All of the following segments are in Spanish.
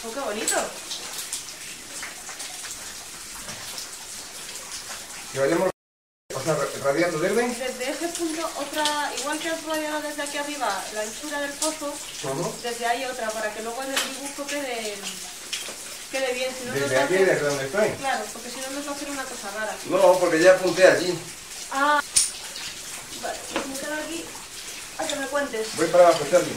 ¡Oh, qué bonito! Que vayamos, o sea, radiando desde... Desde ese punto, otra, igual que has radiado desde aquí arriba la anchura del pozo, desde ahí otra, para que luego en el dibujo quede bien. Si no desde aquí, desde donde estoy. Claro, porque si no nos va a hacer una cosa rara. No, porque ya apunté allí. Ah, vale, pues me quedo aquí a que me cuentes. Voy para abajo, Charlie.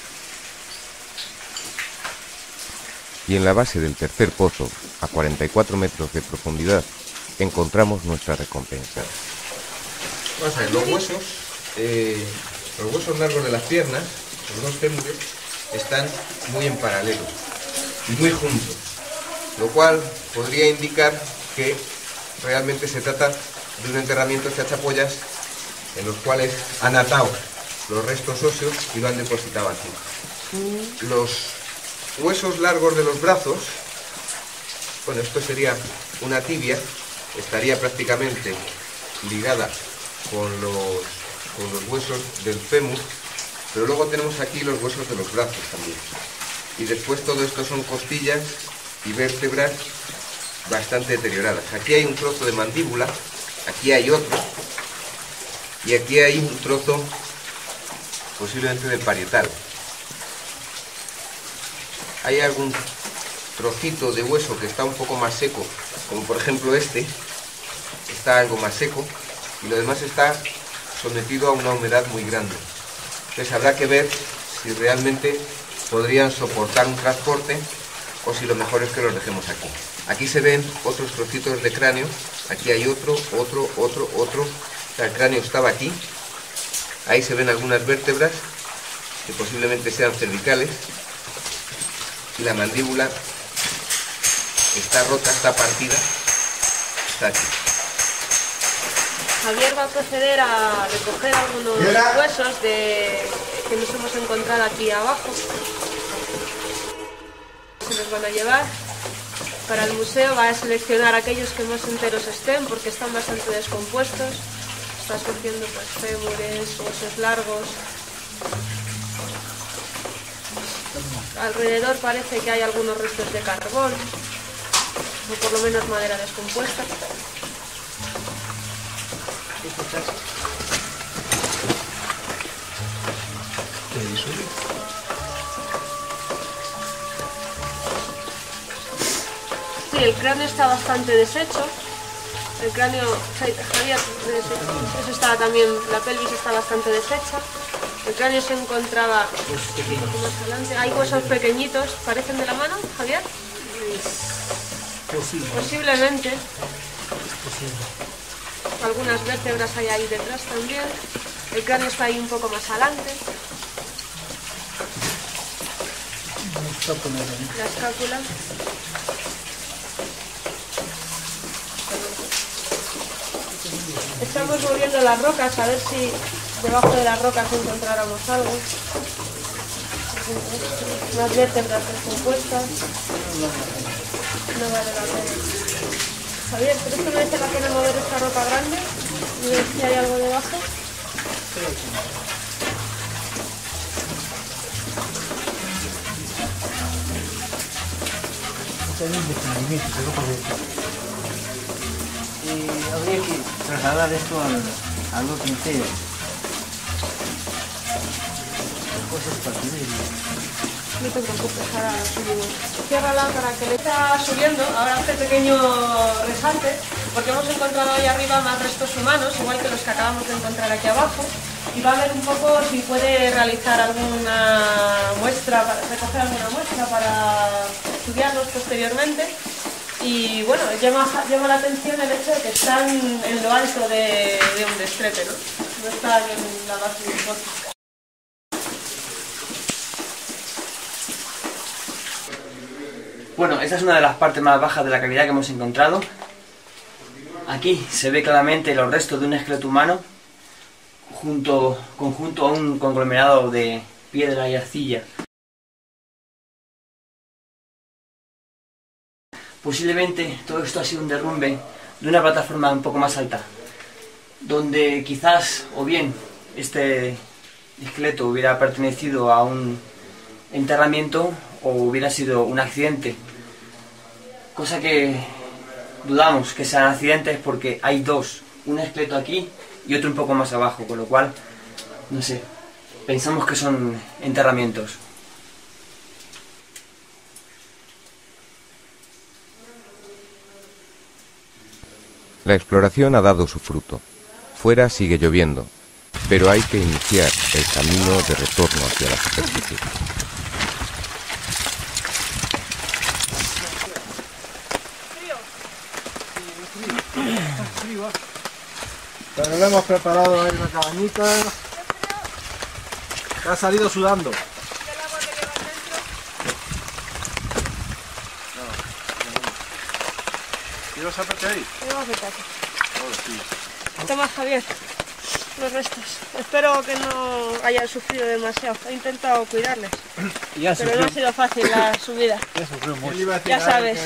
Y en la base del tercer pozo, a 44 metros de profundidad, encontramos nuestra recompensa. Vamos a ver, los huesos largos de las piernas, los dos fémures, están muy en paralelo y muy juntos, lo cual podría indicar que realmente se trata de un enterramiento de chachapollas en los cuales han atado los restos óseos y lo han depositado aquí. Los huesos largos de los brazos, bueno, esto sería una tibia, estaría prácticamente ligada con los huesos del fémur, pero luego tenemos aquí los huesos de los brazos también. Y después todo esto son costillas y vértebras bastante deterioradas. Aquí hay un trozo de mandíbula, aquí hay otro, y aquí hay un trozo posiblemente de parietal. Hay algún trocito de hueso que está un poco más seco, como por ejemplo este, está algo más seco, y lo demás está sometido a una humedad muy grande. Entonces habrá que ver si realmente podrían soportar un transporte o si lo mejor es que los dejemos aquí. Aquí se ven otros trocitos de cráneo, aquí hay otro. O sea, el cráneo estaba aquí, ahí se ven algunas vértebras que posiblemente sean cervicales, y la mandíbula está rota, está partida, está aquí. Javier va a proceder a recoger algunos huesos que nos hemos encontrado aquí abajo. Se los van a llevar para el museo. Va a seleccionar aquellos que más enteros estén porque están bastante descompuestos. Está escogiendo pues fémures, huesos largos. Alrededor parece que hay algunos restos de carbón, o por lo menos madera descompuesta. Sí, el cráneo está bastante deshecho. El cráneo, Javier, eso está también, la pelvis está bastante deshecha. El cráneo se encontraba un poco más adelante. Hay huesos pequeñitos, ¿parecen de la mano, Javier? Posiblemente. Algunas vértebras hay ahí detrás también. El cráneo está ahí un poco más adelante. La escápula. Estamos moviendo las rocas a ver si debajo de las rocas encontráramos algo. Unas vértebras descompuestas. No vale la pena. Javier, ¿crees que merece la pena mover esta roca grande y ver si hay algo debajo? Habría que trasladar esto al otro entero. Cosas partidas. No te preocupes, ahora lo subimos. Ciérrala para que le está subiendo. Ahora este pequeño resalte, porque hemos encontrado ahí arriba más restos humanos, igual que los que acabamos de encontrar aquí abajo. Y va a ver un poco si puede realizar alguna muestra, recoger alguna muestra para estudiarlos posteriormente. Y bueno, llama la atención el hecho de que están en lo alto de un destrepe, ¿no? No están en la base de un pozo. Bueno, esta es una de las partes más bajas de la cavidad que hemos encontrado. Aquí se ve claramente los restos de un esqueleto humano junto a un conglomerado de piedra y arcilla. Posiblemente todo esto ha sido un derrumbe de una plataforma un poco más alta, donde quizás o bien este esqueleto hubiera pertenecido a un enterramiento o hubiera sido un accidente. Cosa que dudamos que sean accidentes porque hay dos, un esqueleto aquí y otro un poco más abajo, con lo cual, no sé, pensamos que son enterramientos. La exploración ha dado su fruto. Fuera sigue lloviendo, pero hay que iniciar el camino de retorno hacia la superficie. Pero le hemos preparado ahí una cabañita que ha salido sudando. ¿Quieres aparte ahí? Toma, Javier, los restos. Espero que no hayan sufrido demasiado. He intentado cuidarles, pero no ha sido fácil la subida. Ya sabes.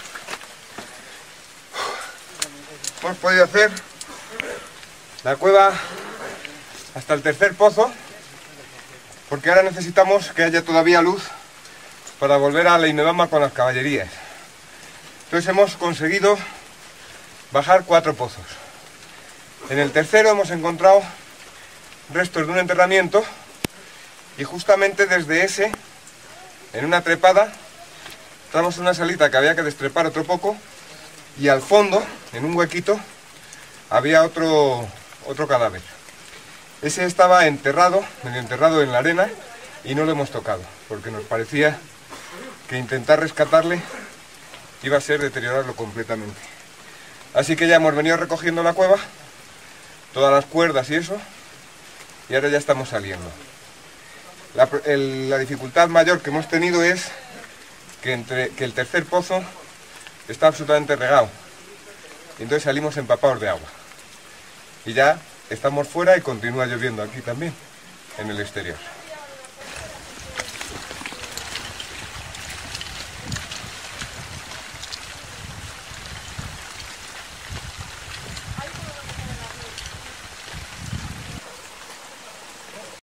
Hemos podido hacer la cueva hasta el tercer pozo, porque ahora necesitamos que haya todavía luz para volver a la Inebama con las caballerías. Entonces hemos conseguido bajar 4 pozos. En el tercero hemos encontrado restos de un enterramiento y justamente desde ese, en una trepada, entramos en una salita que había que destrepar otro poco y al fondo, en un huequito, había otro cadáver. Ese estaba enterrado, medio enterrado en la arena y no lo hemos tocado porque nos parecía que intentar rescatarle iba a ser deteriorarlo completamente. Así que ya hemos venido recogiendo la cueva, todas las cuerdas y eso, y ahora ya estamos saliendo. La dificultad mayor que hemos tenido es que el tercer pozo está absolutamente regado, y entonces salimos empapados de agua. Y ya estamos fuera y continúa lloviendo aquí también, en el exterior.